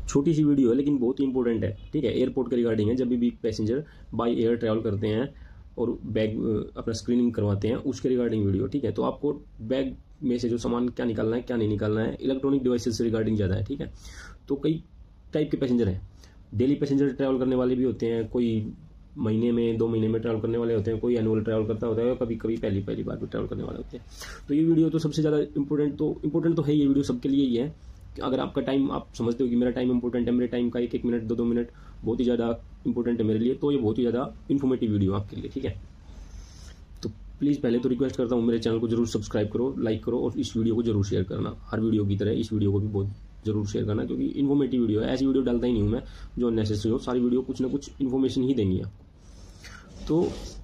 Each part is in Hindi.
छोटी सी वीडियो है लेकिन बहुत ही इंपॉर्टेंट है, ठीक है। एयरपोर्ट के रिगार्डिंग है, जब भी पैसेंजर बाय एयर ट्रैवल करते हैं और बैग अपना स्क्रीनिंग करवाते हैं उसके रिगार्डिंग वीडियो, ठीक है। तो आपको बैग में से जो सामान क्या निकालना है क्या नहीं निकालना है, इलेक्ट्रॉनिक डिवाइसेस से रिगार्डिंग ज़्यादा है, ठीक है। तो कई टाइप के पैसेंजर हैं, डेली पैसेंजर ट्रैवल करने वाले भी होते हैं, कोई महीने में 2 महीने में ट्रैवल करने वाले होते हैं, कोई एनुअल ट्रैवल करता होता है, और कभी कभी पहली बार भी ट्रैवल करने वाले होते हैं। तो ये वीडियो तो सबसे ज़्यादा इंपॉर्टेंट तो है, ये वीडियो सबके लिए ही है। अगर आपका टाइम, आप समझते हो कि मेरा टाइम इंपॉर्टेंट है, मेरे टाइम का 1-1 मिनट 2-2 मिनट बहुत ही ज़्यादा इंपॉर्टेंट है मेरे लिए, तो ये बहुत ही ज़्यादा इन्फॉर्मेटिव वीडियो आपके लिए, ठीक है। तो प्लीज़ पहले तो रिक्वेस्ट करता हूँ मेरे चैनल को जरूर सब्सक्राइब करो, लाइक करो, और इस वीडियो को जरूर शेयर करना। हर वीडियो की तरह इस वीडियो को भी बहुत जरूर शेयर करना, क्योंकि इन्फॉर्मेटिव वीडियो है। ऐसी वीडियो डालता ही नहीं हूँ मैं जो अननेसेसरी हो, सारी वीडियो कुछ ना कुछ इन्फॉर्मेशन ही देंगी आपको। तो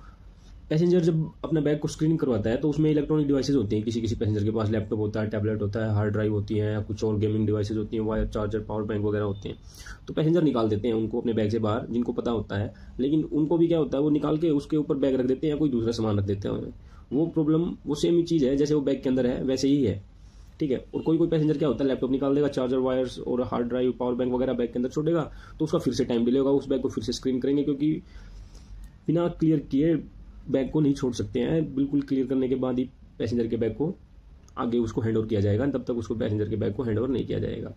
पैसेंजर जब अपना बैग को स्क्रीनिंग करवाता है तो उसमें इलेक्ट्रॉनिक डिवाइसेस होती हैं, किसी पैसेंजर के पास लैपटॉप होता है, टैबलेट होता है, हार्ड ड्राइव होती है, कुछ और गेमिंग डिवाइसेस होती हैं, वायर चार्जर, पावर बैंक वगैरह होते हैं। तो पैसेंजर निकाल देते हैं उनको अपने बैग से बाहर, जिनको पता होता है, लेकिन उनको भी क्या होता है, वो निकाल के उसके ऊपर बैग रख देते हैं या कोई दूसरा सामान रख देते हैं। वो प्रॉब्लम, वो सेम ही चीज़ है, जैसे वो बैग के अंदर है वैसे ही है, ठीक है। और कोई पैसेंजर क्या होता है, लैपटॉप निकाल देगा, चार्जर, वायर्स और हार्ड ड्राइव, पावर बैंक वगैरह बैग के अंदर छोड़ेगा, तो उसका फिर से टाइम डिले होगा, उस बैग को फिर से स्क्रीन करेंगे, क्योंकि बिना क्लियर किए बैग को नहीं छोड़ सकते हैं। बिल्कुल क्लियर करने के बाद ही पैसेंजर के बैग को आगे उसको हैंड ओवर किया जाएगा, तब तक उसको पैसेंजर के बैग को हैंड ओवर नहीं किया जाएगा।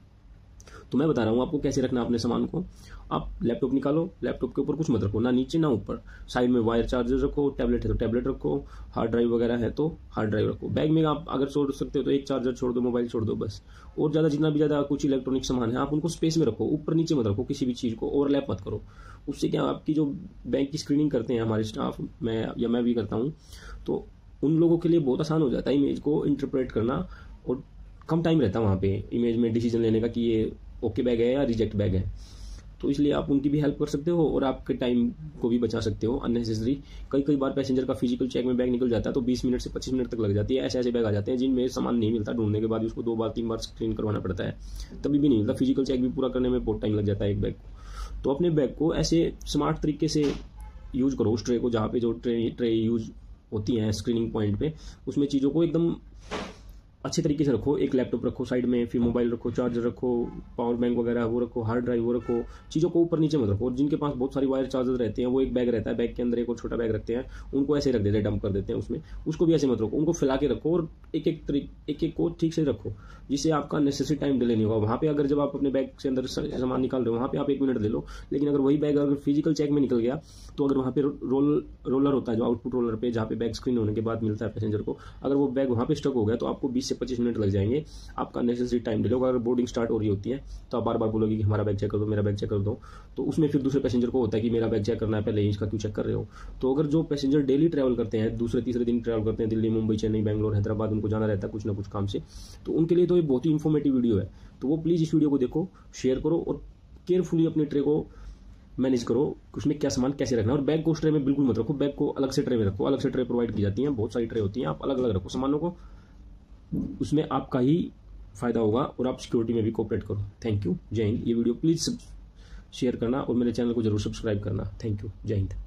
तो मैं बता रहा हूँ आपको कैसे रखना अपने सामान को। आप लैपटॉप निकालो, लैपटॉप के ऊपर कुछ मत रखो, ना नीचे ना ऊपर, साइड में वायर चार्जर रखो, टैबलेट है तो टैबलेट रखो, हार्ड ड्राइव वगैरह है तो हार्ड ड्राइव रखो। बैग में आप अगर छोड़ सकते हो तो एक चार्जर छोड़ दो, मोबाइल छोड़ दो बस। और ज़्यादा जितना भी ज़्यादा कुछ इलेक्ट्रॉनिक सामान है आप उनको स्पेस में रखो, ऊपर नीचे मत रखो, किसी भी चीज़ को ओवरलैप मत करो। उससे क्या, आपकी जो बैग की स्क्रीनिंग करते हैं हमारे स्टाफ, मैं भी करता हूँ, तो उन लोगों के लिए बहुत आसान हो जाता है इमेज को इंटरप्रेट करना, और कम टाइम रहता है वहाँ पे इमेज में डिसीजन लेने का कि ये ओके बैग है या रिजेक्ट बैग है। तो इसलिए आप उनकी भी हेल्प कर सकते हो और आपके टाइम को भी बचा सकते हो अननेसेसरी। कई बार पैसेंजर का फिजिकल चेक में बैग निकल जाता है तो 20 मिनट से 25 मिनट तक लग जाती है। ऐसे बैग आ जाते हैं जिनमें सामान नहीं मिलता, ढूंढने के बाद उसको 2 बार 3 बार स्क्रीन करवाना पड़ता है, तभी भी नहीं मिलता। फिजिकल चेक भी पूरा करने में बहुत टाइम लग जाता है एक बैग को। तो अपने बैग को ऐसे स्मार्ट तरीके से यूज करो, उस ट्रे को, जहाँ पे जो ट्रे यूज होती हैं स्क्रीनिंग पॉइंट पे, उसमें चीज़ों को एकदम अच्छे तरीके से रखो। एक लैपटॉप रखो साइड में, फिर मोबाइल रखो, चार्जर रखो, पावर बैंक वगैरह वो रखो, हार्ड ड्राइव वो रखो। चीज़ों को ऊपर नीचे मत रखो। और जिनके पास बहुत सारी वायर चार्जर रहते हैं वो एक बैग रहता है, बैग के अंदर एक और छोटा बैग रखते हैं, उनको ऐसे रख देते हैं, डंप कर देते हैं उसमें। उसको भी ऐसे मत रखो, उनको फैला के रखो और एक को ठीक से रखो, जिससे आपका नेसेसरी टाइम डिले नहीं होगा। वहाँ पे अगर जब आप अपने बैग से अंदर सामान निकाल रहे हो वहाँ पे आप 1 मिनट ले लो, लेकिन अगर वही बैग अगर फिजिकल चेक में निकल गया तो अगर वहाँ पे रोलर होता है जो आउटपुट रोलर पे, जहाँ पे बैग स्क्रीन होने के बाद मिलता है पैसेंजर को, अगर वो बैग वहाँ पे स्टक हो गया तो आपको 20 से 25 मिनट लग जाएंगे, आपका नेसेसरी टाइम डिले होगा। अगर बोर्डिंग स्टार्ट हो रही होती है तो आप बार बार बोलोगे कि हमारा बैग चेक कर दो, मेरा बैग चेक कर दो, तो उसमें फिर दूसरे पैसेंजर को होता है कि मेरा बैग चेक करना है, पहले इसका क्यों चेक कर रहे हो। तो अगर जो पैसेंजर डेली ट्रैवल करते हैं, दूसरे तीसरे दिन ट्रैवल करते हैं, दिल्ली, मुंबई, चेन्नई, बैंगलोर, हैदराबाद, उनको जाना रहता है कुछ ना कुछ काम से, तो उनके लिए तो ये बहुत ही इन्फॉर्मेटिव वीडियो है। तो वो प्लीज़ इस वीडियो को देखो, शेयर करो और केयरफुली अपने ट्रे को मैनेज करो, उसमें क्या सामान कैसे रखना है। और बैग को उस ट्रे में बिल्कुल मत रखो, बैग को अलग से ट्रे में रखो। अलग से ट्रे प्रोवाइड की जाती हैं, बहुत सारी ट्रे होती हैं, आप अलग अलग रखो सामानों को, उसमें आपका ही फायदा होगा और आप सिक्योरिटी में भी कोऑपरेट करो। थैंक यू, जय हिंद। ये वीडियो प्लीज़ शेयर करना और मेरे चैनल को जरूर सब्सक्राइब करना। थैंक यू, जय हिंद।